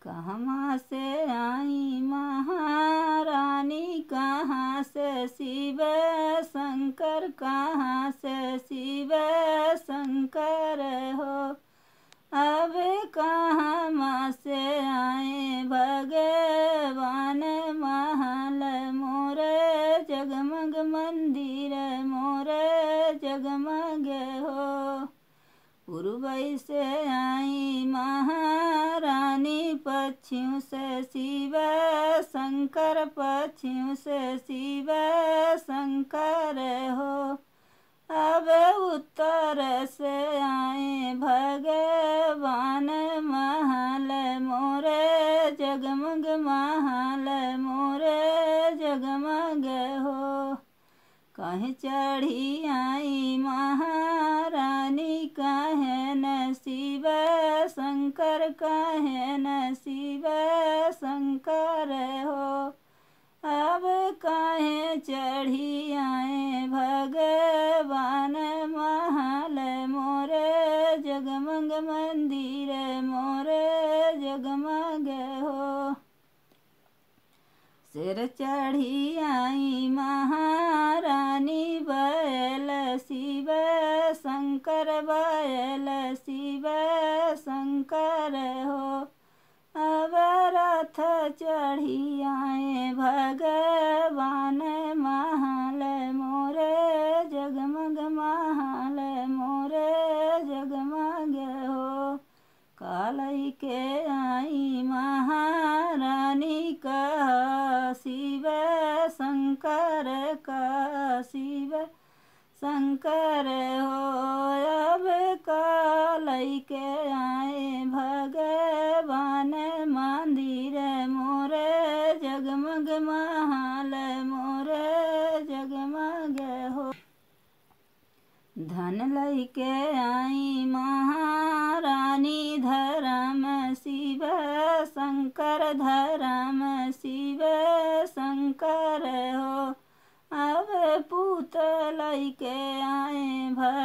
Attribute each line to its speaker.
Speaker 1: कहाँ से आई महारानी, कहाँ से शिव शंकर, कहाँ से शिव शंकर हो। अब कहाँ से आए भगवान, महल मोरे जगमग मंदिर मोरे जगमग हो। पूर्व से आई महारानी, पश्चिम से शिव शंकर, पश्चिम से शिव शंकर हो। अब उत्तर से आए भगवान, महल मोरे जगमग, महल मोरे जगमग हो। कहीं चढ़ी आई महारानी, कहे न शिव शंकर, कहे न शिव शंकर हो। अब कहे चढ़ी आए भगवान, महल मोरे जगमग मंदिर मोरे जगमग हो। सिर चढ़ी आई महारानी, बैल शिव शंकर, बैल शिव शंकर हो। अब रथ चढ़ी आए भगवान, महल मोरे जगमग, महल मोरे जगमग हो। कालई के आई महारानी, कह शिव शंकर, कह शिव शंकर हो। अब कालई के आए भगवान, मंदिर मोरे जगमग, महल मोरे जगमग हो। धन लई के आई महारानी, धर्म शिव शंकर, धर्म शिव शंकर हो। अब पूत लई के आए